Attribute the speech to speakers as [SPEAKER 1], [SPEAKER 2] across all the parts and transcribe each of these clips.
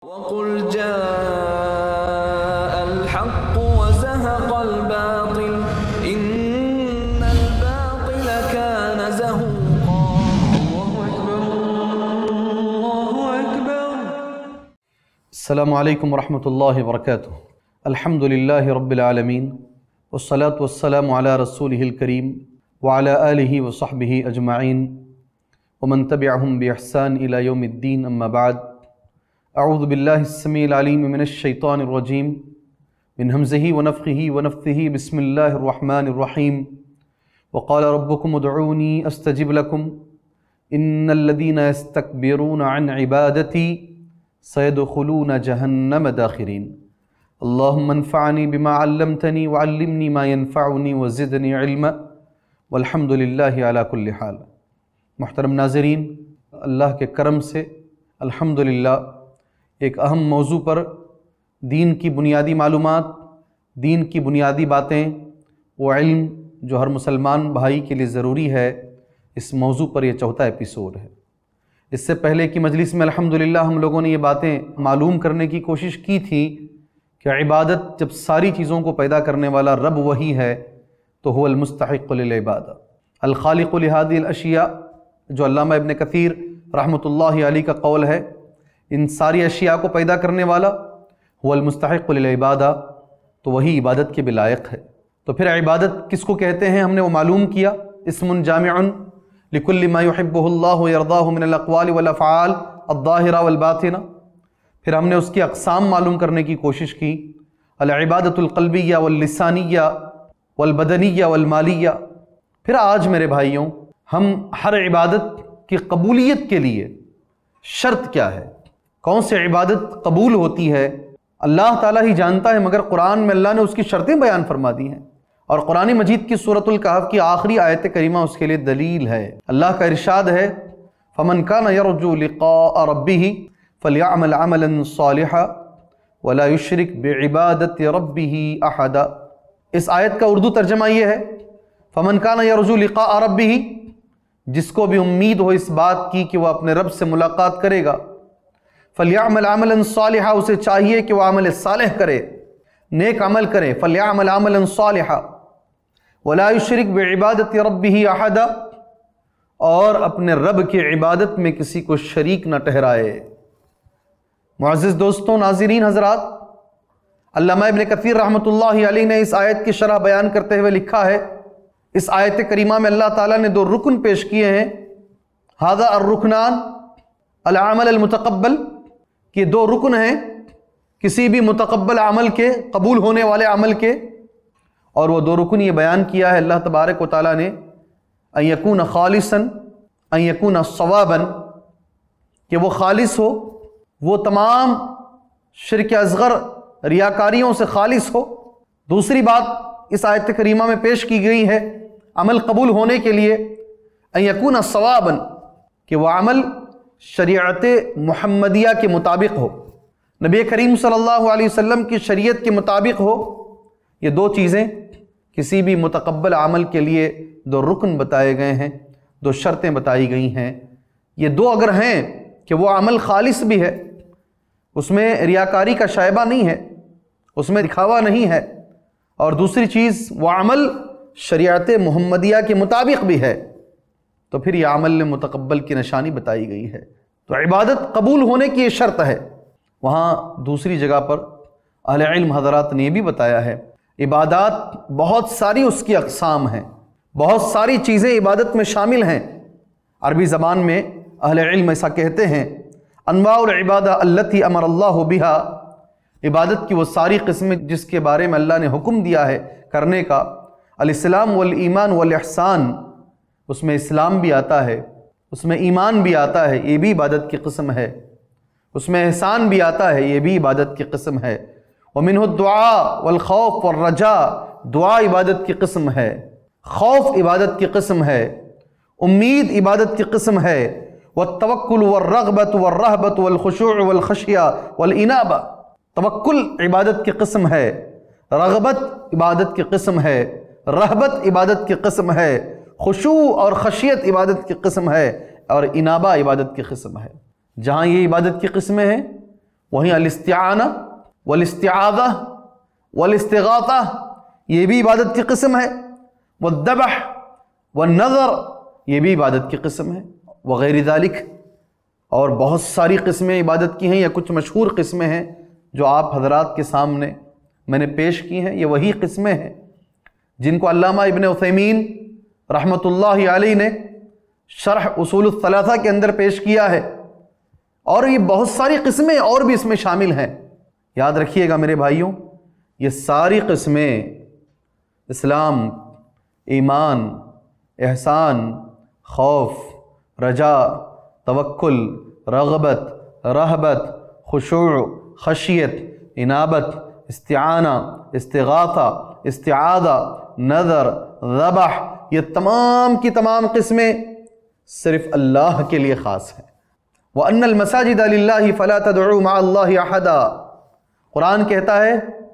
[SPEAKER 1] وَقُلْ جَاءَ الْحَقُّ وَزَهَقَ الْبَاطِلُ إِنَّ الْبَاطِلَ كَانَ زَهُوقًا. اللہ اکبر اللہ اکبر.
[SPEAKER 2] السلام علیکم ورحمۃ اللہ وبرکاتہ. الحمد للہ رب العالمین والصلاة والسلام علی رسولہ الکریم وعلی آلہ وصحبہ اجمعین ومن تبعہم بإحسان الی یوم الدین. اما بعد، اعوذ باللہ السمیع العلیم من الشیطان الرجیم من ہمزہ ونفخہ ونفثہ. بسم اللہ الرحمن الرحیم. وقال ربکم ادعونی استجب لکم ان الذین یستکبرون عن عبادتی سیدخلون جہنم داخرین. اللہم انفعنی بما علمتنی وعلمنی ما ینفعنی وزدنی علما والحمد للہ علی کل حال. محترم ناظرین، اللہ کے کرم سے الحمدللہ ایک اہم موضوع پر دین کی بنیادی معلومات، دین کی بنیادی باتیں، وہ علم جو ہر مسلمان بھائی کے لیے ضروری ہے، اس موضوع پر یہ چوتھا ایپیسوڈ ہے. اس سے پہلے کی مجلس میں الحمدللہ ہم لوگوں نے یہ باتیں معلوم کرنے کی کوشش کی تھی کہ عبادت جب ساری چیزوں کو پیدا کرنے والا رب وہی ہے تو هو المستحق للعبادہ. الخالق لهذه الاشیاء، جو علامہ ابن کثیر رحمۃ اللہ علیہ کا قول ہے، ان ساری اشیاء کو پیدا کرنے والا هو المستحق للعبادہ، تو وہی عبادت کے لائق ہے. تو پھر عبادت کس کو کہتے ہیں ہم نے وہ معلوم کیا. اسم جامع لکل ما يحبه اللہ ويرضاه من الاقوال والافعال الظاہرہ والباطنہ. پھر ہم نے اس کی اقسام معلوم کرنے کی کوشش کی. العبادۃ القلبیہ واللسانیہ والبدنیہ والمالیہ. پھر آج میرے بھائیوں ہم ہر عبادت کی قبولیت کے لیے شرط کیا ہے، کون سے عبادت قبول ہوتی ہے، اللہ تعالیٰ ہی جانتا ہے، مگر قرآن میں اللہ نے اس کی شرطیں بیان فرما دی ہیں. اور قرآن مجید کی سورۃ الکہف کی آخری آیت کریمہ اس کے لیے دلیل ہے. اللہ کا ارشاد ہے فَمَنْ كَانَ يَرْجُو لِقَاءَ رَبِّهِ فَلْيَعْمَلْ عَمَلًا صَالِحًا وَلَا يُشْرِكْ بِعِبَادَةِ رَبِّهِ أَحَدًا. اس آیت کا اردو ترجمہ یہ ہے فَمَنْ كَانَ يَرْجُو لِقَاءَ رَبِّهِ، جس کو بھی امید ہو اس بات کی کہ وہ اپنے رب سے ملاقات کرے گا، فَلْيَعْمَلْ عَمَلًا صَالِحًا، اسے چاہیے کہ وہ عمل صالح کرے، نیک عمل کرے. فَلْيَعْمَلْ عَمَلًا صَالِحًا وَلَا يُشْرِكْ بِعِبَادَةِ رَبِّهِ أَحَدًا، اور اپنے رب کی عبادت میں کسی کو شریک نہ ٹھہرائے. معزز دوستوں، ناظرین حضرات، علامہ ابن کثیر رحمۃ اللہ علیہ نے اس آیت کی شرح بیان کرتے ہوئے لکھا ہے، اس آیت کریمہ میں اللہ تعالیٰ نے دو رکن پیش کیے ہیں. ھذا الرکنان العمل المتقبل، کہ دو رکن ہیں کسی بھی متقبل عمل کے، قبول ہونے والے عمل کے. اور وہ دو رکن یہ بیان کیا ہے اللہ تبارک و تعالیٰ نے ان یکون خالصا ان یکون صوابا، کہ وہ خالص ہو، وہ تمام شرک اصغر ریاکاریوں سے خالص ہو. دوسری بات اس آیت کریمہ میں پیش کی گئی ہے عمل قبول ہونے کے لیے ان یکون صوابا، کہ وہ عمل شریعت محمدیہ کے مطابق ہو، نبی کریم صلی اللہ علیہ وسلم کی شریعت کے مطابق ہو. یہ دو چیزیں کسی بھی متقبل عمل کے لیے دو رکن بتائے گئے ہیں، دو شرطیں بتائی گئی ہیں. یہ دو اگر ہیں کہ وہ عمل خالص بھی ہے، اس میں ریاکاری کا شائبہ نہیں ہے، اس میں دکھاوا نہیں ہے، اور دوسری چیز وہ عمل شریعت محمدیہ کے مطابق بھی ہے، تو پھر یہ عمل متقبل کی نشانی بتائی گئی ہے. تو عبادت قبول ہونے کی یہ شرط ہے. وہاں دوسری جگہ پر اہل علم حضرات نے یہ بھی بتایا ہے عبادات بہت ساری اس کی اقسام ہیں، بہت ساری چیزیں عبادت میں شامل ہیں. عربی زبان میں اہل علم ایسا کہتے ہیں انواع العبادہ التی امر اللہ بہا، عبادت کی وہ ساری قسمیں جس کے بارے میں اللہ نے حکم دیا ہے کرنے کا. الاسلام والایمان والاحسان، اس میں اسلام بھی آتا ہے، اس میں ایمان بھی آتا ہے، یہ بھی عبادت کی قسم ہے. اس میں احسان بھی آتا ہے، یہ بھی عبادت کی قسم ہے. ومنہ الدعاء والخوف والرجاء، دعا عبادت کی قسم ہے، خوف عبادت کی قسم ہے، امید عبادت کی قسم ہے. والتوکل والرغبۃ والرہبۃ والخشوع والخشیہ والانابہ، توکل عبادت کی قسم ہے، رغبت عبادت کی قسم ہے، رہبت عبادت کی قسم ہے، خشوع اور خشیت عبادت کی قسم ہے، اور انابہ عبادت کی قسم ہے. جہاں یہ عبادت کی قسمیں ہیں وہیں الاستعانہ والاستعاذہ والاستغاثہ یہ بھی عبادت کی قسم ہے، والذبح والنذر یہ بھی عبادت کی قسم ہے، وغیر ذالک اور بہت ساری قسمیں عبادت کی ہیں، یا کچھ مشہور قسمیں ہیں جو آپ حضرات کے سامنے میں نے پیش کی ہیں۔ یہ وہی قسمیں ہیں جن کو علامہ ابن عثیمین رحمۃ اللہ علیہ نے شرح اصول الثلاثہ کے اندر پیش کیا ہے، اور یہ بہت ساری قسمیں اور بھی اس میں شامل ہیں۔ یاد رکھیے گا میرے بھائیوں، یہ ساری قسمیں اسلام، ایمان، احسان، خوف، رجا، توکل، رغبت، رہبت، خشوع، خشیت، انابت، استعانہ، استغاثہ، استعاذہ، نذر، ذبح، یہ تمام کی تمام قسمیں صرف اللہ کے لیے خاص ہیں۔ وَأَنَّ الْمَسَاجِدَ لِلَّهِ فَلَا تَدْعُوا مَعَ اللَّهِ أَحَدًا، قرآن کہتا ہے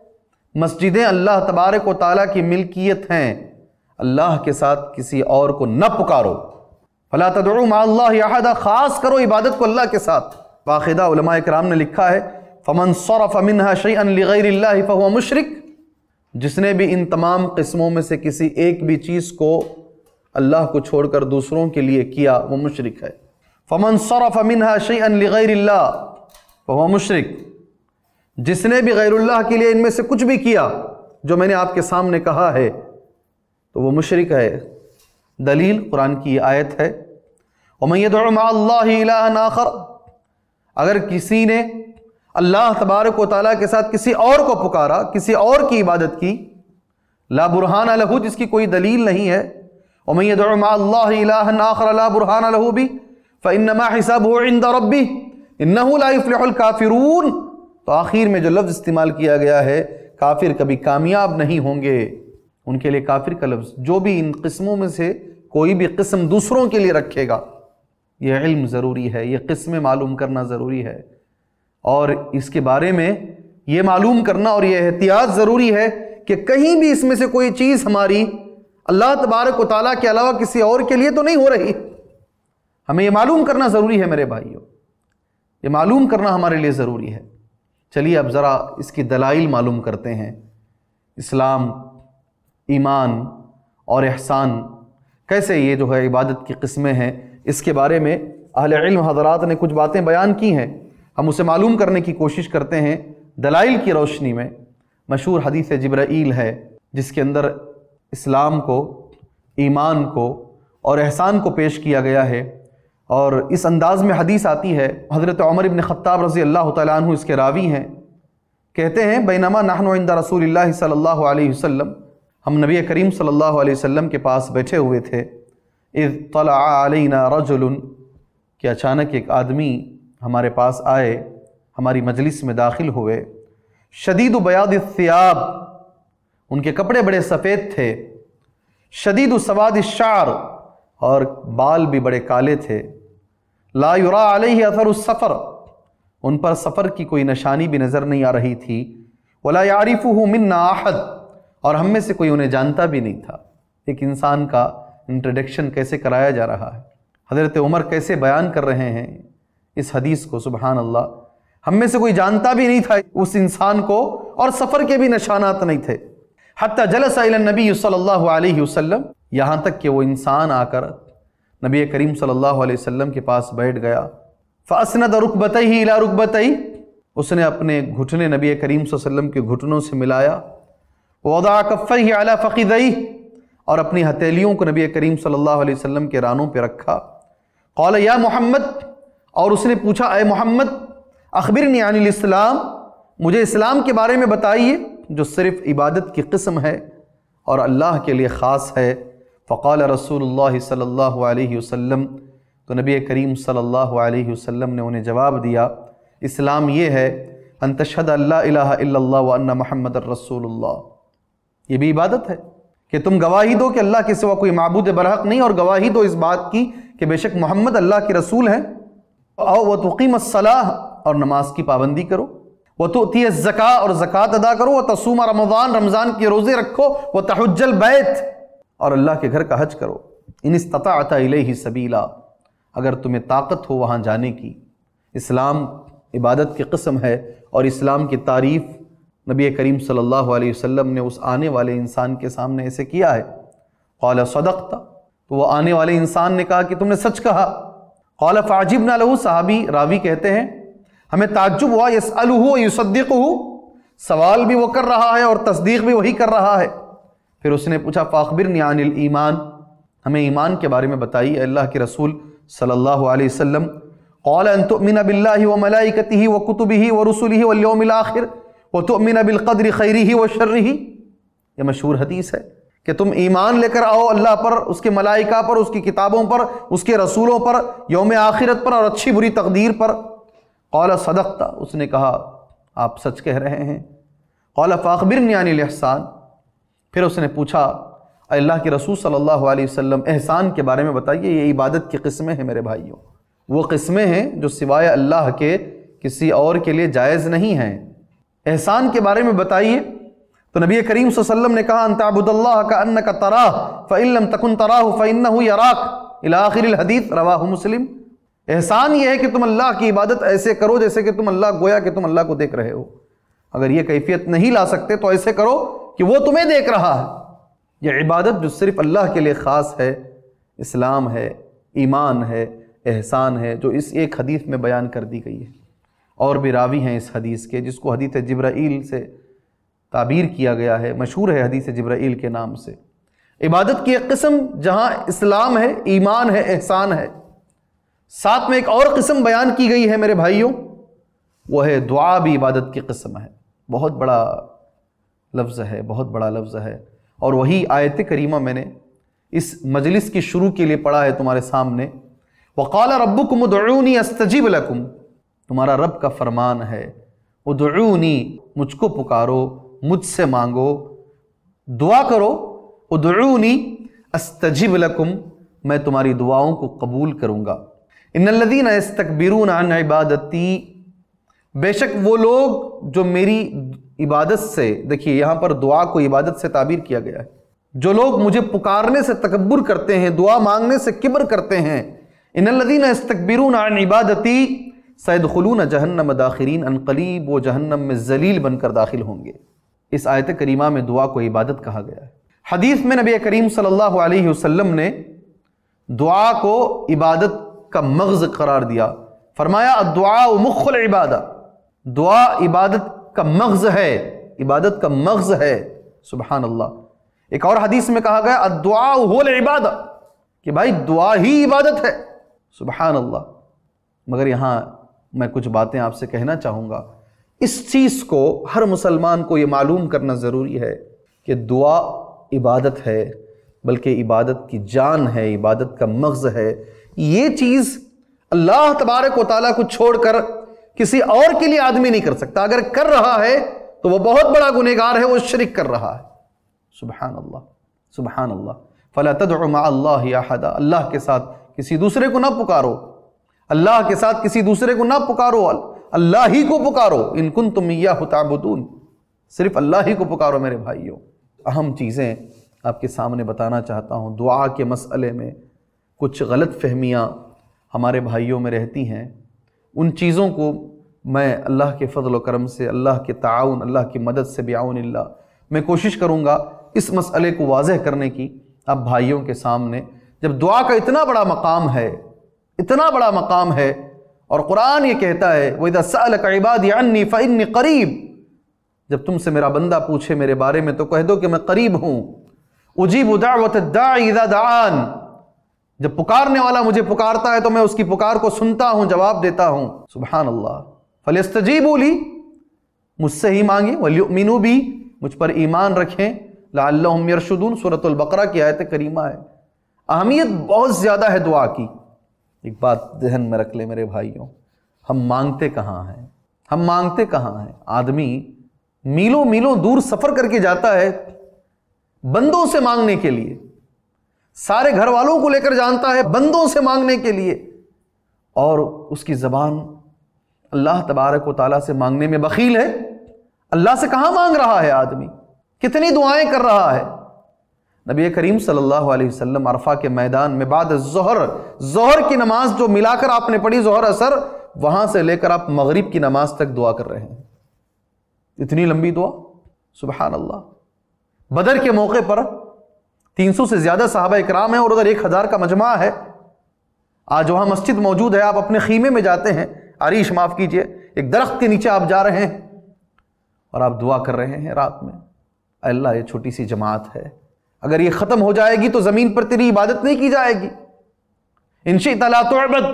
[SPEAKER 2] مسجدیں اللہ تبارک و تعالیٰ کی ملکیت ہیں، اللہ کے ساتھ کسی اور کو نہ پکارو۔ فَلَا تَدْعُوا مَعَ اللَّهِ أَحَدًا، خاص کرو عبادت کو اللہ کے ساتھ۔ باقاعدہ علماء کرام نے لکھا ہے فَمَنْ صَرَفَ مِنْهَا شَيْئًا لِغَيْرِ اللَّهِ فَهُوَ مُشْرِكٌ، جس نے بھی ان تمام قسموں میں سے کسی ایک بھی چیز کو اللہ کو چھوڑ کر دوسروں کے لیے کیا وہ مشرک ہے۔ فَمَنْ صَرَفَ مِنْهَا شَيْئًا لِغَيْرِ اللَّهِ فَهُوَ مُشْرِكٌ، جس نے بھی غیر اللہ کے لیے ان میں سے کچھ بھی کیا جو میں نے آپ کے سامنے کہا ہے تو وہ مشرک ہے۔ دلیل قرآن کی یہ آیت ہے وَمَن يَدْعُ مَعَ اللَّهِ إِلَٰهًا آخَرَ، اگر کسی نے اللہ تبارک و تعالیٰ کے ساتھ کسی اور کو پکارا، کسی اور کی عبادت کی، لا برہان لہ، جس کی کوئی دلیل نہیں ہے، وَمَن يَدْعُ مَعَ اللَّهِ إِلَٰهًا آخَرَ لَا بُرْهَانَ لَهُ بِهِ فَإِنَّمَا حِسَابُهُ عِندَ رَبِّهِ إِنَّهُ لَا يُفْلِحُ الْكَافِرُونَ، تو آخر میں جو لفظ استعمال کیا گیا ہے کافر کبھی کامیاب نہیں ہوں گے، ان کے لیے کافر کا لفظ، جو بھی ان قسموں میں سے کوئی بھی قسم دوسروں کے لیے رکھے گا، یہ علم ضروری ہے، یہ قسمیں معلوم کرنا ضروری ہے، اور اس کے بارے میں یہ معلوم کرنا اور یہ احتیاط ضروری ہے کہ کہیں بھی اس میں سے کوئی چیز ہماری اللہ تبارک و تعالیٰ کے علاوہ کسی اور کے لیے تو نہیں ہو رہی۔ ہمیں یہ معلوم کرنا ضروری ہے میرے بھائیوں، یہ معلوم کرنا ہمارے لیے ضروری ہے۔ چلیے اب ذرا اس کی دلائل معلوم کرتے ہیں، اسلام، ایمان اور احسان کیسے یہ جو ہے عبادت کی قسمیں ہیں، اس کے بارے میں اہل علم حضرات نے کچھ باتیں بیان کی ہیں، ہم اسے معلوم کرنے کی کوشش کرتے ہیں دلائل کی روشنی میں۔ مشہور حدیث جبرائیل ہے جس کے اندر اسلام کو، ایمان کو اور احسان کو پیش کیا گیا ہے، اور اس انداز میں حدیث آتی ہے، حضرت عمر بن خطاب رضی اللہ تعالیٰ عنہ اس کے راوی ہیں، کہتے ہیں بینما نحن عند رسول اللہ صلی اللہ علیہ وسلم، ہم نبی کریم صلی اللہ علیہ وسلم کے پاس بیٹھے ہوئے تھے، اذ طلع علینا رجل، کہ اچانک ایک آدمی ہمارے پاس آئے، ہماری مجلس میں داخل ہوئے، شدید بیاض الثیاب، ان کے کپڑے بڑے سفید تھے، شدید سواد الشعر، اور بال بھی بڑے کالے تھے، لا یرا علیہ اثر السفر، ان پر سفر کی کوئی نشانی بھی نظر نہیں آ رہی تھی، ولا یعرفہ منا احد، اور ہم میں سے کوئی انہیں جانتا بھی نہیں تھا۔ ایک انسان کا انٹروڈکشن کیسے کرایا جا رہا ہے، حضرت عمر کیسے بیان کر رہے ہیں اس حدیث کو، سبحان اللہ، ہم میں سے کوئی جانتا بھی نہیں تھا اس انسان کو، اور سفر کے بھی نشانات نہیں تھے۔ حتی جلس الی النبی صلی اللہ علیہ وسلم، یہاں تک کہ وہ انسان آ کر نبی کریم صلی اللہ علیہ وسلم کے پاس بیٹھ گیا، فاسند رکبتیہ الی رکبتیہ، اس نے اپنے گھٹنے نبی کریم صلی اللہ علیہ وسلم کے گھٹنوں سے ملایا، وضع کفیہ علی فخذیہ، اور اپنی ہتھیلیوں کو نبی کریم صلی اللہ علیہ وسلم کے رانوں پہ رکھا، قال یا محمد، اور اس نے پوچھا اے محمد، اخبرنی عن الاسلام، مجھے اسلام کے بارے میں بتائیے جو صرف عبادت کی قسم ہے اور اللہ کے لیے خاص ہے۔ فقال رسول اللہ صلی اللہ علیہ وسلم، تو نبی کریم صلی اللہ علیہ وسلم نے انہیں جواب دیا، اسلام یہ ہے ان تشہد ان لا الہ الا اللہ وان محمد الرسول اللہ، یہ بھی عبادت ہے کہ تم گواہی دو کہ اللہ کے سوا کوئی معبود برحق نہیں، اور گواہی دو اس بات کی کہ بے شک محمد اللہ کے رسول ہیں، وتقیم الصلاۃ، اور نماز کی پابندی کرو، وتؤتی الزکاۃ، اور زکوٰۃ ادا کرو، وتصوم رمضان، رمضان کے روزے رکھو، وتحج البیت، اور اللہ کے گھر کا حج کرو، ان استطعت الیہ سبیلا، اگر تمہیں طاقت ہو وہاں جانے کی۔ اسلام عبادت کی قسم ہے، اور اسلام کی تعریف نبی کریم صلی اللہ علیہ وسلم نے اس آنے والے انسان کے سامنے ایسے کیا ہے، قال صدقت، تو وہ آنے والے انسان نے کہا کہ تم نے سچ کہا، قال فعجبنا له، صحابی راوی کہتے ہیں ہمیں تعجب ہوا، یسألہ ویصدقہ، سوال بھی وہ کر رہا ہے اور تصدیق بھی وہی کر رہا ہے۔ پھر اس نے پوچھا فاخبرنی عن الایمان، ہمیں ایمان کے بارے میں بتائیے اللہ کے رسول صلی اللہ علیہ وسلم۔ قال ان تؤمن باللہ وملائکتہ وکتبہ ورسلہ والیوم الآخر وتؤمن بالقدر خیرہ وشرہ، یہ مشہور حدیث ہے کہ تم ایمان لے کر آؤ اللہ پر، اس کے ملائکہ پر، اس کی کتابوں پر، اس کے رسولوں پر، یوم آخرت پر اور اچھی بری تقدیر پر۔ قال صدقت، اس نے کہا آپ سچ کہہ رہے ہیں۔ قال فاخبرنی عن الاحسان، پھر اس نے پوچھا اے اللہ کے رسول صلی اللہ علیہ وسلم احسان کے بارے میں بتائیے، یہ عبادت کی قسمیں ہیں میرے بھائیوں، وہ قسمیں ہیں جو سوائے اللہ کے کسی اور کے لیے جائز نہیں ہیں، احسان کے بارے میں بتائیے۔ تو نبی کریم صلی اللہ علیہ وسلم نے کہا ان تعبد اللہ کأنک تراہ فإن لم تکن تراہ فإنہ یراک الی آخر الحدیث، رواہ مسلم۔ احسان یہ ہے کہ تم اللہ کی عبادت ایسے کرو جیسے کہ تم اللہ، گویا کہ تم اللہ کو دیکھ رہے ہو۔ اگر یہ کیفیت نہیں لا سکتے تو ایسے کرو کہ وہ تمہیں دیکھ رہا ہے۔ یہ عبادت جو صرف اللہ کے لیے خاص ہے، اسلام ہے، ایمان ہے، احسان ہے، جو اس ایک حدیث میں بیان کر دی گئی ہے۔ اور بھی راوی ہیں اس حدیث کے، جس کو حدیث جبرائیل سے تعبیر کیا گیا ہے، مشہور ہے حدیث جبرائیل کے نام سے۔ عبادت کی ایک قسم جہاں اسلام ہے، ایمان ہے، احسان ہے، ساتھ میں ایک اور قسم بیان کی گئی ہے میرے بھائیوں، وہ ہے دعا بھی عبادت کی قسم ہے۔ بہت بڑا لفظ ہے، بہت بڑا لفظ ہے، اور وہی آیت کریمہ میں نے اس مجلس کی شروع کے لیے پڑھا ہے تمہارے سامنے۔ وقال ربکم ادعونی استجب لکم، تمہارا رب کا فرمان ہے ادعونی، مجھ کو پکارو، مجھ سے مانگو، دعا کرو، ادعونی استجب لکم، میں تمہاری دعاؤں کو قبول کروں گا۔ ان الذین یستکبرون عن عبادتی، بے شک وہ لوگ جو میری عبادت سے، دیکھیے یہاں پر دعا کو عبادت سے تعبیر کیا گیا ہے، جو لوگ مجھے پکارنے سے تکبر کرتے ہیں، دعا مانگنے سے کبر کرتے ہیں، ان الذین یستکبرون عن عبادتی سیدخلون جہنم داخرین، ان قریب وہ جہنم میں ذلیل بن کر داخل ہوں گے۔ اس آیت کریمہ میں دعا کو عبادت کہا گیا ہے۔ حدیث میں نبی کریم صلی اللہ علیہ وسلم نے دعا کو عبادت کا مغز قرار دیا، فرمایا الدعاء مخ العبادہ، دعا عبادت کا مغز ہے، عبادت کا مغز ہے، سبحان اللہ۔ ایک اور حدیث میں کہا گیا الدعاء هو العبادہ، کہ بھائی دعا ہی عبادت ہے، سبحان اللہ۔ مگر یہاں میں کچھ باتیں آپ سے کہنا چاہوں گا، اس چیز کو ہر مسلمان کو یہ معلوم کرنا ضروری ہے کہ دعا عبادت ہے، بلکہ عبادت کی جان ہے، عبادت کا مغز ہے۔ یہ چیز اللہ تبارک و تعالیٰ کو چھوڑ کر کسی اور کے لیے آدمی نہیں کر سکتا، اگر کر رہا ہے تو وہ بہت بڑا گنہگار ہے، وہ شرک کر رہا ہے، سبحان اللہ سبحان اللہ۔ فلا تدع مع اللہ احدا، اللہ کے ساتھ کسی دوسرے کو نہ پکارو، اللہ کے ساتھ کسی دوسرے کو نہ پکارو، اللہ ہی کو پکارو، ان کنتم ایاہ تعبدون، صرف اللہ ہی کو پکارو میرے بھائیوں۔ اہم چیزیں آپ کے سامنے بتانا چاہتا ہوں، دعا کے مسئلے میں کچھ غلط فہمیاں ہمارے بھائیوں میں رہتی ہیں، ان چیزوں کو میں اللہ کے فضل و کرم سے، اللہ کے تعاون، اللہ کی مدد سے بعون اللہ میں کوشش کروں گا اس مسئلے کو واضح کرنے کی آپ بھائیوں کے سامنے۔ جب دعا کا اتنا بڑا مقام ہے، اتنا بڑا مقام ہے، اور قرآن یہ کہتا ہے وَإِذَا سَأَلَكَ عِبَادِي عَنِّي فَإِنِّي قَرِيب، جب تم سے میرا بندہ پوچھے میرے بارے میں تو کہہ دو کہ میں قریب ہوں، اُجِيبُ دَعْوَةَ الدَّاعِ إِذَا دَعَانِ، جب پکارنے والا مجھے پکارتا ہے تو میں اس کی پکار کو سنتا ہوں، جواب دیتا ہوں، سبحان اللہ۔ فَلْيَسْتَجِيبُوا لِي، مجھ سے ہی مانگیں، وَلْيُؤْمِنُوا بِي، مجھ پر ایمان رکھیں، لَعَلَّهُمْ يَرْشُدُونَ، سورۃ البقرہ کی آیت کریمہ ہے۔ اہمیت بہت زیادہ ہے دعا کی۔ ایک بات ذہن میں رکھ لیں میرے بھائیوں، ہم مانگتے کہاں ہیں؟ ہم مانگتے کہاں ہیں؟ آدمی میلوں میلوں دور سفر کر کے جاتا ہے بندوں سے مانگنے کے لیے، سارے گھر والوں کو لے کر جانتا ہے بندوں سے مانگنے کے لیے، اور اس کی زبان اللہ تبارک و تعالیٰ سے مانگنے میں بخیل ہے۔ اللہ سے کہاں مانگ رہا ہے آدمی؟ کتنی دعائیں کر رہا ہے؟ نبی کریم صلی اللہ علیہ وسلم عرفہ کے میدان میں بعد ظہر کی نماز جو ملا کر آپ نے پڑھی، ظہر اثر، وہاں سے لے کر آپ مغرب کی نماز تک دعا کر رہے ہیں. اتنی لمبی دعا, سبحان اللہ. بدر کے موقع پر 300 سے زیادہ صحابہ اکرام ہیں اور ادھر 1000 کا مجمع ہے. آج وہاں مسجد موجود ہے, آپ اپنے خیمے میں جاتے ہیں, عریش معاف کیجئے, ایک درخت کے نیچے آپ جا رہے ہیں اور آپ دعا کر رہے ہیں رات میں, اے اللہ یہ چھوٹی سی جماعت ہے, اگر یہ ختم ہو جائے گی تو زمین پر تیری عبادت نہیں کی جائے گی. ان شئت لا تعبد.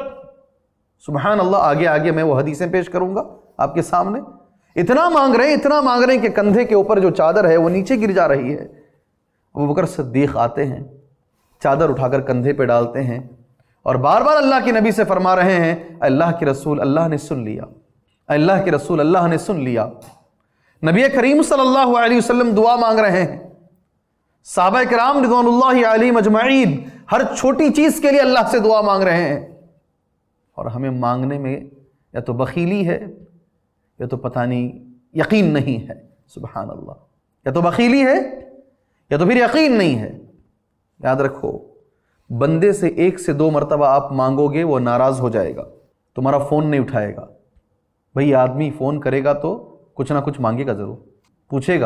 [SPEAKER 2] سبحان اللہ. آگے آگے میں وہ حدیثیں پیش کروں گا آپ کے سامنے. اتنا مانگ رہے ہیں, اتنا مانگ رہے ہیں کہ کندھے کے اوپر جو چادر ہے وہ نیچے گر جا رہی ہے. ابوبکر صدیق آتے ہیں, چادر اٹھا کر کندھے پہ ڈالتے ہیں اور بار بار اللہ کے نبی سے فرما رہے ہیں, اللہ کے رسول اللہ نے سن لیا, اللہ کے رسول اللہ نے سن لیا. نبی کریم صلی اللہ علیہ وسلم دعا مانگ رہے ہیں, صحابہ کرام رضوان اللہ علیہم اجمعین ہر چھوٹی چیز کے لیے اللہ سے دعا مانگ رہے ہیں, اور ہمیں مانگنے میں یا تو بخیلی ہے یا تو پتہ نہیں یقین نہیں ہے. سبحان اللہ. یا تو بخیلی ہے یا تو پھر یقین نہیں ہے. یاد رکھو, بندے سے 1 سے 2 مرتبہ آپ مانگو گے وہ ناراض ہو جائے گا, تمہارا فون نہیں اٹھائے گا. بھئی آدمی فون کرے گا تو کچھ نہ کچھ مانگے گا, ضرور پوچھے گا,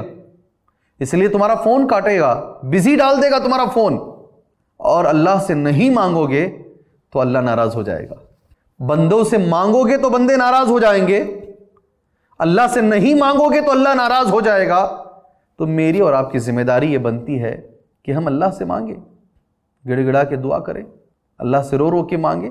[SPEAKER 2] اس لیے تمہارا فون کاٹے گا, بزی ڈال دے گا تمہارا فون. اور اللہ سے نہیں مانگو گے تو اللہ ناراض ہو جائے گا. بندوں سے مانگو گے تو بندے ناراض ہو جائیں گے, اللہ سے نہیں مانگو گے تو اللہ ناراض ہو جائے گا. تو میری اور آپ کی ذمہ داری یہ بنتی ہے کہ ہم اللہ سے مانگیں, گڑ گڑا کے دعا کریں, اللہ سے رو رو کے مانگیں,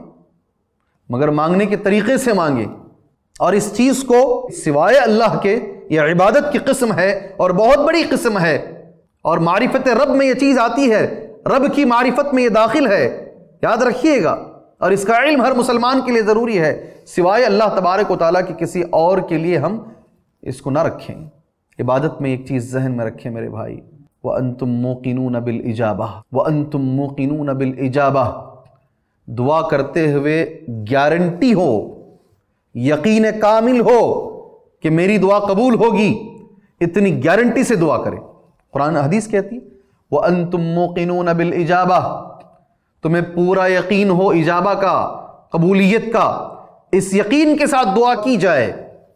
[SPEAKER 2] مگر مانگنے کے طریقے سے مانگیں. اور اس چیز کو سوائے اللہ کے یہ عبادت کی قسم ہے اور بہت بڑی قسم ہے, اور معرفت رب میں یہ چیز آتی ہے, رب کی معرفت میں یہ داخل ہے, یاد رکھیے گا. اور اس کا علم ہر مسلمان کے لیے ضروری ہے, سوائے اللہ تبارک و تعالیٰ کی کسی اور کے لیے ہم اس کو نہ رکھیں. عبادت میں ایک چیز ذہن میں رکھیں میرے بھائی, وَأَنْتُمْ مُوقِنُونَ بِالْإِجَابَةِ وَأَنْتُمْ مُوقِنُونَ بِالْإِجَابَةِ. دعا کرتے ہوئے گارنٹی ہو, یقین کامل ہو کہ میری دعا قبول ہوگی, اتنی گارنٹی سے دعا کریں. قرآن حدیث کہتی ہے وَأَنْتُمْ مُوقِنُونَ بِالْإِجَابَةِ, تمہیں پورا یقین ہو اجابہ کا, قبولیت کا, اس یقین کے ساتھ دعا کی جائے.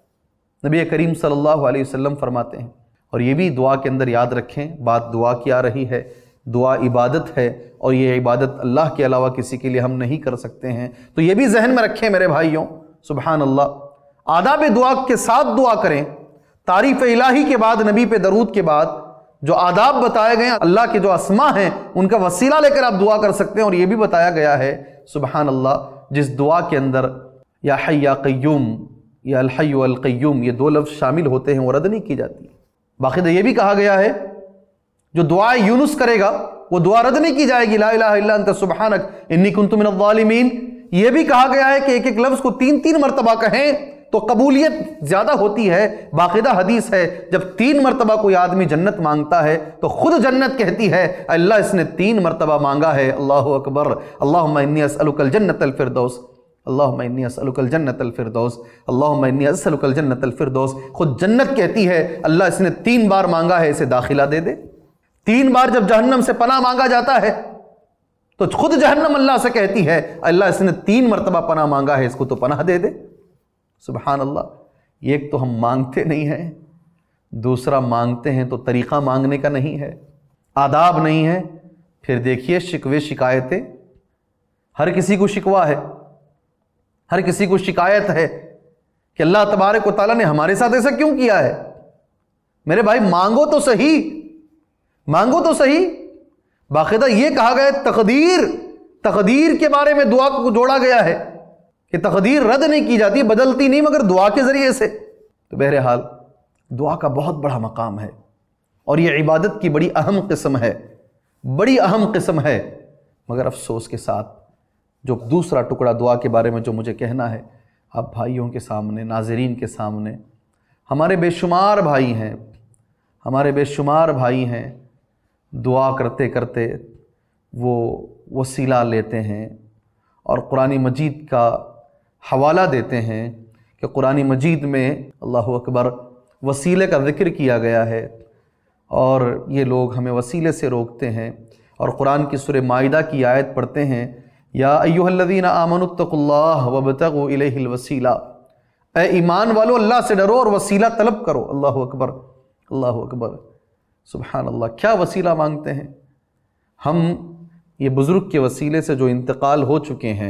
[SPEAKER 2] نبی کریم صلی اللہ علیہ وسلم فرماتے ہیں, اور یہ بھی دعا کے اندر یاد رکھیں, بات دعا کی آ رہی ہے, دعا عبادت ہے, اور یہ عبادت اللہ کے علاوہ کسی کے لیے ہم نہیں کر سکتے ہیں, تو یہ بھی ذہن میں رکھیں میرے بھائیوں. سبحان اللہ. آداب دعا کے ساتھ دعا کریں, تعریف الہی کے بعد, نبی پہ درود کے بعد جو آداب بتائے گئے ہیں, اللہ کے جو اسماء ہیں ان کا وسیلہ لے کر آپ دعا کر سکتے ہیں. اور یہ بھی بتایا گیا ہے سبحان اللہ, جس دعا کے اندر یا حی یا قیوم یا الحی والقیوم یہ 2 لفظ شامل ہوتے ہیں وہ رد نہیں کی جاتی. باقاعدہ یہ بھی کہا گیا ہے جو دعا یونس کرے گا وہ دعا رد نہیں کی جائے گی, لا الہ الا انت سبحانک انی کنت من الظالمین. یہ بھی کہا گیا ہے کہ ایک ایک لفظ کو 3 مرتبہ کہیں تو قبولیت زیادہ ہوتی ہے. باقاعدہ حدیث ہے جب 3 مرتبہ کوئی آدمی جنت مانگتا ہے تو خود جنت کہتی ہے اللہ اس نے 3 مرتبہ مانگا ہے. اللہ اکبر. اللہم انی اسألک الجنت الفردوس, اللہم انی اسألک الجنت الفردوس, اللہم انی اسألک الجنت الفردوس. خود جنت کہتی ہے اللہ اس نے 3 بار مانگا ہے, اسے داخلہ دے دے. 3 بار جب جہنم سے پناہ مانگا جاتا ہے تو خود جہنم اللہ سے کہتی ہے اللہ اس نے 3 مرتبہ پناہ مانگا ہے, اس کو تو پناہ دے دے. سبحان اللہ. ایک تو ہم مانگتے نہیں ہیں, دوسرا مانگتے ہیں تو طریقہ مانگنے کا نہیں ہے, آداب نہیں ہے. پھر دیکھیے شکوے شکایتیں, ہر کسی کو شکوا ہے, ہر کسی کو شکایت ہے کہ اللہ تبارک و تعالیٰ نے ہمارے ساتھ ایسا کیوں کیا ہے. میرے بھائی مانگو تو صحیح, مانگو تو صحیح. باقاعدہ یہ کہا گیا تقدیر کے بارے میں دعا کو جوڑا گیا ہے کہ تقدیر رد نہیں کی جاتی, بدلتی نہیں مگر دعا کے ذریعے سے. تو بہرحال دعا کا بہت بڑا مقام ہے اور یہ عبادت کی بڑی اہم قسم ہے, بڑی اہم قسم ہے. مگر افسوس کے ساتھ جو دوسرا ٹکڑا دعا کے بارے میں جو مجھے کہنا ہے آپ بھائیوں کے سامنے, ناظرین کے سامنے, ہمارے بے شمار بھائی ہیں, ہمارے بے شمار بھائی ہیں دعا کرتے کرتے وہ وسیلہ لیتے ہیں اور قرآن مجید کا حوالہ دیتے ہیں کہ قرآن مجید میں اللہ اکبر وسیلے کا ذکر کیا گیا ہے اور یہ لوگ ہمیں وسیلے سے روکتے ہیں. اور قرآن کی سورہ مائدہ کی آیت پڑھتے ہیں یا ایھا الذین آمنوا اتقوا اللہ وابتغوا الیہ الوسیلہ، اے ایمان والو اللہ سے ڈرو اور وسیلہ طلب کرو۔ اللہ اکبر، اللہ اکبر، سبحان اللہ۔ کیا وسیلہ مانگتے ہیں ہم؟ یہ بزرگ کے وسیلے سے جو انتقال ہو چکے ہیں،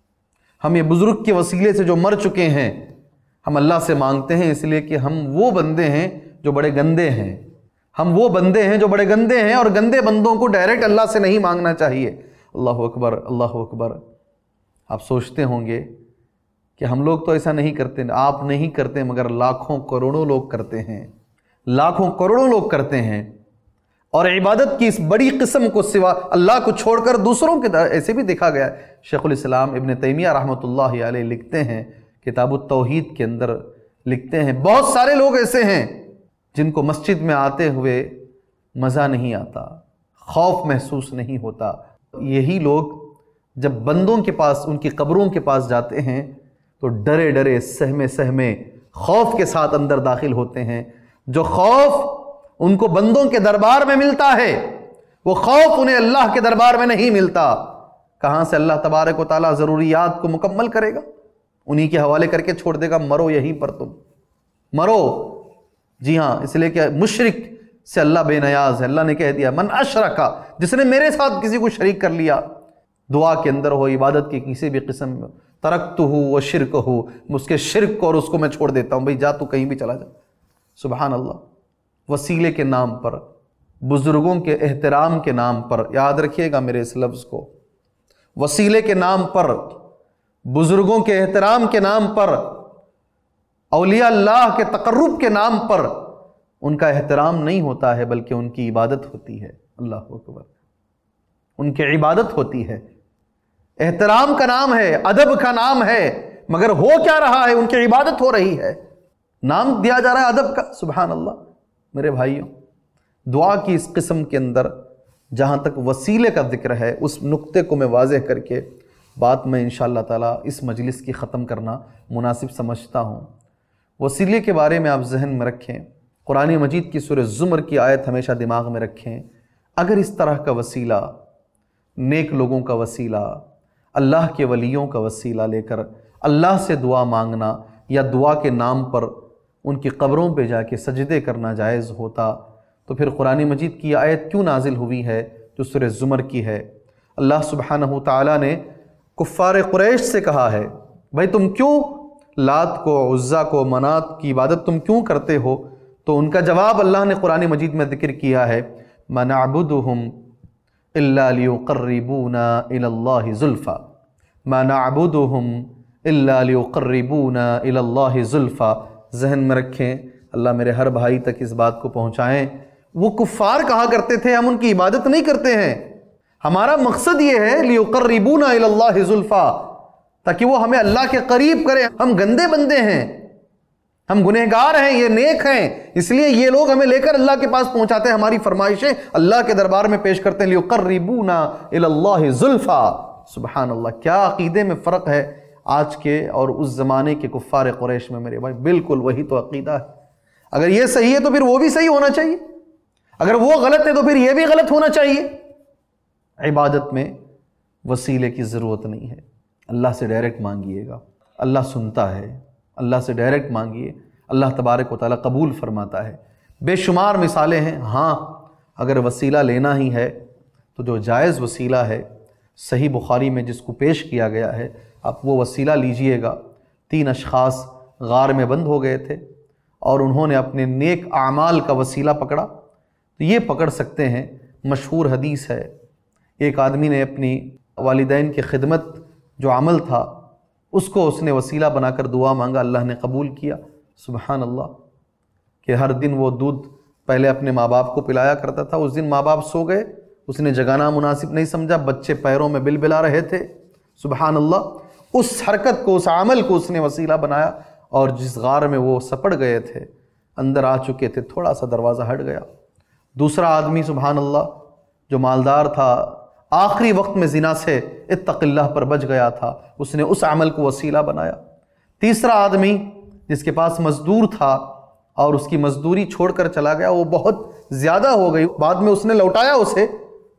[SPEAKER 2] ہم یہ بزرگ کے وسیلے سے جو مر چکے ہیں، ہم اللہ سے مانگتے ہیں، اس لیے کہ ہم وہ بندے ہیں جو بڑے گندے ہیں، ہم وہ بندے ہیں جو بڑے گندے ہیں، اور گندے بندوں کو ڈائریکٹ اللہ سے نہیں مانگنا چاہیے۔ اللہ اکبر، اللہ اکبر۔ آپ سوچتے ہوں گے کہ ہم لوگ تو ایسا نہیں کرتے، آپ نہیں کرتے، مگر لاکھوں کروڑوں لوگ کرتے ہیں، لاکھوں کروڑوں لوگ کرتے ہیں، اور عبادت کی اس بڑی قسم کو سوا اللہ کو چھوڑ کر دوسروں کے ایسے بھی دیکھا گیا ہے۔ شیخ الاسلام ابن تیمیہ رحمۃ اللہ علیہ لکھتے ہیں کتاب التوحید کے اندر، لکھتے ہیں بہت سارے لوگ ایسے ہیں جن کو مسجد میں آتے ہوئے مزہ نہیں آتا، خوف محسوس نہیں ہوتا۔ یہی لوگ جب بندوں کے پاس، ان کی قبروں کے پاس جاتے ہیں تو ڈرے ڈرے سہمے سہمے خوف کے ساتھ اندر داخل ہوتے ہیں۔ جو خوف ان کو بندوں کے دربار میں ملتا ہے، وہ خوف انہیں اللہ کے دربار میں نہیں ملتا۔ کہاں سے اللہ تبارک و تعالیٰ ضروریات کو مکمل کرے گا؟ انہی کے حوالے کر کے چھوڑ دے گا، مرو یہیں پر، تم مرو۔ جی ہاں، اس لیے کہ مشرک سے اللہ بے نیاز ہے۔ اللہ نے کہہ دیا من اشرکا، جس نے میرے ساتھ کسی کو شریک کر لیا، دعا کے اندر ہو، عبادت کی کسی بھی قسم میں، ترکتہ و شرکہ، اس کے شرک کو اور اس کو میں چھوڑ دیتا ہوں، بھئی جا تو کہیں بھی چلا جا۔ سبحان اللہ۔ وسیلے کے نام پر، بزرگوں کے احترام کے نام پر، یاد رکھیے گا میرے اس لفظ کو، وسیلے کے نام پر، بزرگوں کے احترام کے نام پر، اولیاء اللہ کے تقرب کے نام پر ان کا احترام نہیں ہوتا ہے، بلکہ ان کی عبادت ہوتی ہے۔ اللہ اکبر، ان کی عبادت ہوتی ہے۔ احترام کا نام ہے، ادب کا نام ہے، مگر ہو کیا رہا ہے؟ ان کی عبادت ہو رہی ہے، نام دیا جا رہا ہے ادب کا۔ سبحان اللہ۔ میرے بھائیوں، دعا کی اس قسم کے اندر جہاں تک وسیلے کا ذکر ہے، اس نقطے کو میں واضح کر کے بات میں انشاءاللہ تعالیٰ اس مجلس کی ختم کرنا مناسب سمجھتا ہوں۔ وسیلے کے بارے میں آپ ذہن میں رکھیں، قرآن مجید کی سورہ زمر کی آیت ہمیشہ دماغ میں رکھیں۔ اگر اس طرح کا وسیلہ، نیک لوگوں کا وسیلہ، اللہ کے ولیوں کا وسیلہ لے کر اللہ سے دعا مانگنا، یا دعا کے نام پر ان کی قبروں پہ جا کے سجدے کرنا جائز ہوتا، تو پھر قرآن مجید کی آیت کیوں نازل ہوئی ہے جو سورہ زمر کی ہے؟ اللہ سبحانہ تعالیٰ نے کفار قریش سے کہا ہے، بھائی تم کیوں لات کو، عزا کو، منات کی عبادت تم کیوں کرتے ہو؟ تو ان کا جواب اللہ نے قرآن مجید میں ذکر کیا ہے، مَا نَعْبُدُهُمْ إِلَّا لِيُقَرِّبُونَ إِلَى اللَّهِ زُلْفَى، مَا نَعْبُدُهُمْ إِلَّا لِيُقَرِّبُونَ إِلَى اللَّهِ زُلْفَى۔ ذہن میں رکھیں، اللہ میرے ہر بھائی تک اس بات کو پہنچائیں۔ وہ کفار کہا کرتے تھے ہم ان کی عبادت نہیں کرتے ہیں، ہمارا مقصد یہ ہے لِيُقَرِّبُونَ إِلَى اللَّهِ زُلْفَى، تاکہ وہ ہمیں اللہ کے قریب کریں۔ ہم گندے بندے ہیں، ہم گنہگار ہیں، یہ نیک ہیں، اس لیے یہ لوگ ہمیں لے کر اللہ کے پاس پہنچاتے ہیں، ہماری فرمائشیں اللہ کے دربار میں پیش کرتے ہیں، لِيُقَرِّبُونَ إِلَى اللَّهِ زُلْفَى۔ سبحان اللہ، کیا عقیدے میں فرق ہے آج کے اور اس زمانے کے کفار قریش میں میرے بھائی؟ بالکل وہی تو عقیدہ ہے۔ اگر یہ صحیح ہے تو پھر وہ بھی صحیح ہونا چاہیے، اگر وہ غلط ہے تو پھر یہ بھی غلط ہونا چاہیے۔ عبادت میں وسیلے کی ضرورت نہیں ہے، اللہ سے ڈائریکٹ مانگیے گا، اللہ سنتا ہے، اللہ سے ڈائریکٹ مانگیے، اللہ تبارک و تعالیٰ قبول فرماتا ہے۔ بے شمار مثالیں ہیں۔ ہاں، اگر وسیلہ لینا ہی ہے تو جو جائز وسیلہ ہے، صحیح بخاری میں جس کو پیش کیا گیا ہے، آپ وہ وسیلہ لیجئے گا۔ 3 اشخاص غار میں بند ہو گئے تھے اور انہوں نے اپنے نیک اعمال کا وسیلہ پکڑا، تو یہ پکڑ سکتے ہیں۔ مشہور حدیث ہے، ایک آدمی نے اپنی والدین کی خدمت جو عمل تھا اس کو اس نے وسیلہ بنا کر دعا مانگا، اللہ نے قبول کیا۔ سبحان اللہ، کہ ہر دن وہ دودھ پہلے اپنے ماں باپ کو پلایا کرتا تھا، اس دن ماں باپ سو گئے، اس نے جگانا مناسب نہیں سمجھا، بچے پیروں میں بلبلا رہے تھے۔ سبحان اللہ، اس حرکت کو، اس عمل کو اس نے وسیلہ بنایا، اور جس غار میں وہ سپڑ گئے تھے، اندر آ چکے تھے، تھوڑا سا دروازہ ہٹ گیا۔ دوسرا آدمی سبحان اللہ جو مالدار تھا، آخری وقت میں زنا سے اتق اللہ پر بچ گیا تھا، اس نے اس عمل کو وسیلہ بنایا۔ تیسرا آدمی جس کے پاس مزدور تھا اور اس کی مزدوری چھوڑ کر چلا گیا، وہ بہت زیادہ ہو گئی، بعد میں اس نے لوٹایا اسے،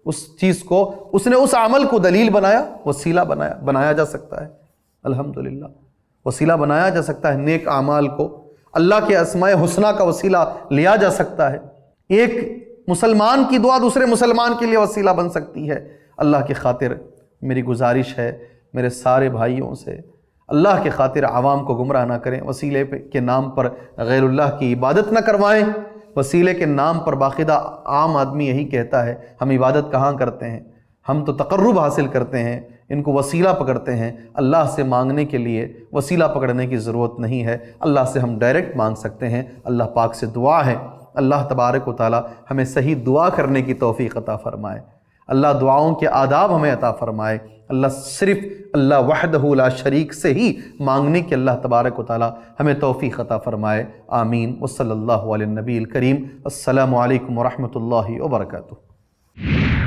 [SPEAKER 2] اس چیز کو اس نے اس عمل کو دلیل بنایا، وسیلہ بنایا جا سکتا ہے۔ الحمدللہ وسیلہ بنایا جا سکتا ہے، نیک اعمال کو اللہ کے اسماء حسنہ کا وسیلہ لیا جا سکتا ہے۔ ایک مسلمان کی دعا دوسرے مسلمان کے لیے وسیلہ بن سکتی ہے۔ اللہ کی خاطر میری گزارش ہے میرے سارے بھائیوں سے، اللہ کے خاطر عوام کو گمراہ نہ کریں، وسیلے کے نام پر غیر اللہ کی عبادت نہ کروائیں۔ وسیلے کے نام پر باقاعدہ عام آدمی یہی کہتا ہے ہم عبادت کہاں کرتے ہیں، ہم تو تقرب حاصل کرتے ہیں، ان کو وسیلہ پکڑتے ہیں۔ اللہ سے مانگنے کے لیے وسیلہ پکڑنے کی ضرورت نہیں ہے، اللہ سے ہم ڈائریکٹ مانگ سکتے ہیں۔ اللہ پاک سے دعا ہے اللہ تبارک و تعالی ہمیں صحیح دعا کرنے کی توفیق عطا فرمائے، اللہ دعاؤں کے آداب ہمیں عطا فرمائے، اللہ صرف اللہ وحدہ لا شریک سے ہی مانگنے کی اللہ تبارک و تعالی ہمیں توفیق عطا فرمائے۔ آمین۔ وصلی اللہ علی النبی الکریم۔ السلام علیکم ورحمۃ اللہ وبرکاتہ۔